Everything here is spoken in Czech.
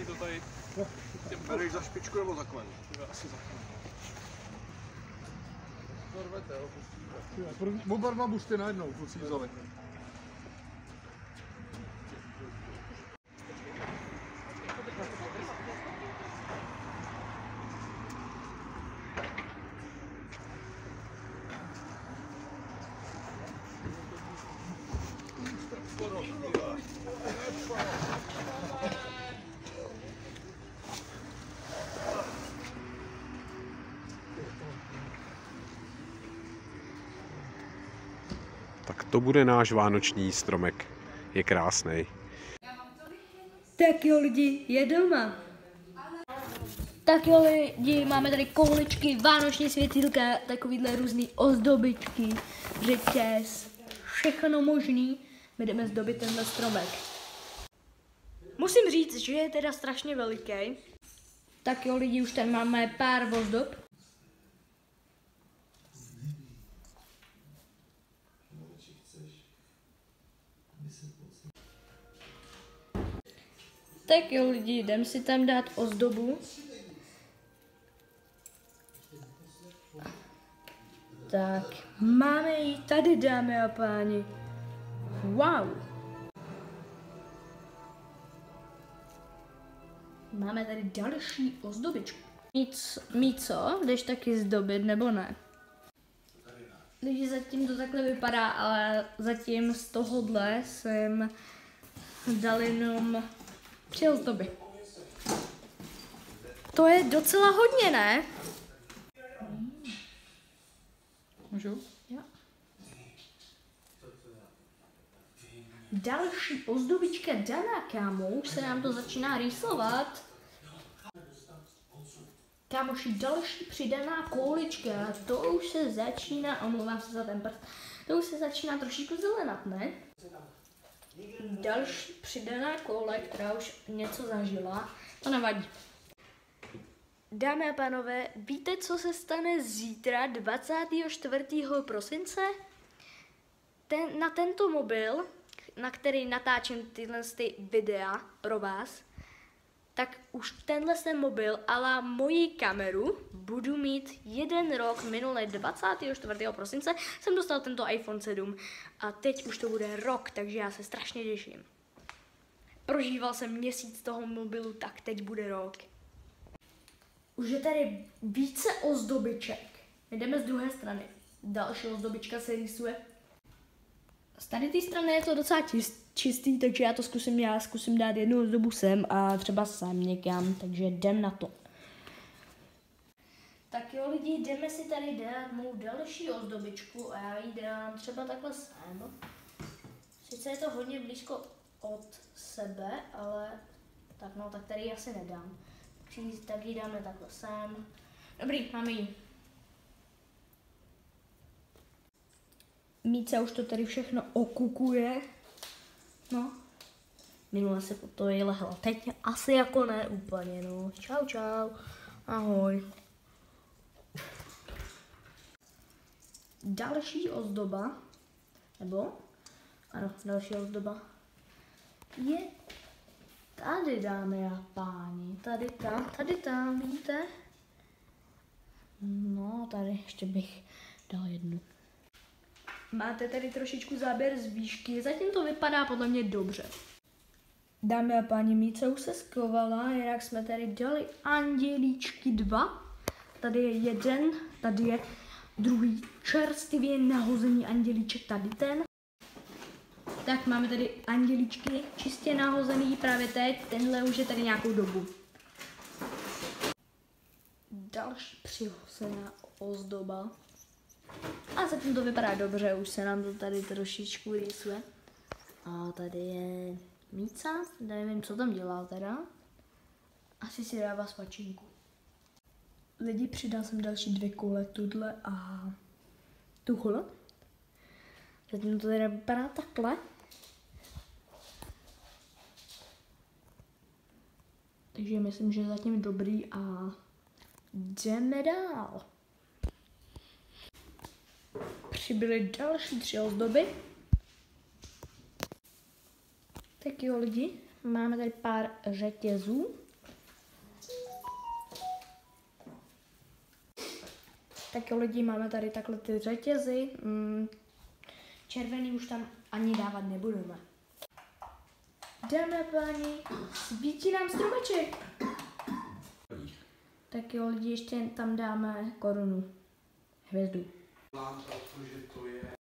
to tady... Bereš za špičku nebo za kmen? Asi za kmen. Zorvete, jo? Oba dva bušty najednou, kluci vzali. Tak to bude náš vánoční stromek. Je krásný. Tak jo lidi, je doma. Tak jo lidi, máme tady kouličky, vánoční světýlka, takovýhle různý ozdobičky, řetěz, všechno možný. My jdeme zdobit tenhle stromek. Musím říct, že je teda strašně veliký. Tak jo lidi, už tady máme pár ozdob. Tak jo lidi, jdem si tam dát ozdobu. Tak, máme ji tady, dámy a páni. Wow. Máme tady další ozdobičku. Míco, jdeš taky zdobit, nebo ne? Lidi, zatím to takhle vypadá, ale zatím z tohohle jsem dal jenom 3 ozdoby. To je docela hodně, ne? Můžu? Jo. Další ozdobička daná, kámo, už se nám to začíná rýsovat. Kámoši, další přidaná koulička, to už se začíná, omlouvám se za ten prst, to už se začíná trošičku zelenat, ne? Další přidaná koule, která už něco zažila, to nevadí. Dámy a pánové, víte, co se stane zítra 24. prosince? Na tento mobil, na který natáčím tyhle videa pro vás, tak už tenhle mobil a moji kameru budu mít 1 rok. Minulé 24. prosince jsem dostal tento iPhone 7 a teď už to bude rok, takže já se strašně těším. Prožíval jsem měsíc toho mobilu, tak teď bude rok. Už je tady více ozdobiček. Jdeme z druhé strany. Další ozdobička se rýsuje. Z tady té strany je to docela čistý, takže já to zkusím dát jednu ozdobu sem a třeba sem někam, takže jdem na to. Tak jo lidi, jdeme si tady dát mou další ozdobičku a já ji dám třeba takhle sem. Sice je to hodně blízko od sebe, ale tak tady ji asi nedám. Tak ji dáme takhle sem. Dobrý, máme ji. Míca už to tady všechno okukuje. No. Minule se po to je lehla. Teď asi jako ne úplně, no. Čau, čau. Ahoj. Další ozdoba, nebo? Ano, další ozdoba je tady, dámy a páni. Tady tam, vidíte? No, tady ještě bych dal jednu. Máte tady trošičku záběr z výšky, zatím to vypadá podle mě dobře. Dámy a páni, Míca už se skovala, jinak jsme tady dali andělíčky 2. Tady je jeden, tady je druhý čerstvě nahozený andělíček, tady ten. Tak máme tady andělíčky čistě nahozený právě teď, tenhle už je tady nějakou dobu. Další přihozená ozdoba. A zatím to vypadá dobře, už se nám to tady trošičku rýsuje. A tady je Míca, nevím, co tam dělá teda. Asi si dává svačinku. Lidi, přidal jsem další 2 koule, tuhle a tuhle. Zatím to teda vypadá takhle. Takže myslím, že zatím dobrý a jdeme dál. Přibyly další 3 ozdoby. Tak jo lidi, máme tady pár řetězů. Tak jo lidi, máme tady takhle ty řetězy. Červený už tam ani dávat nebudeme. Dáme páni, svítí nám stromeček. Tak jo lidi, ještě tam dáme korunu. Hvězdu. Protože to je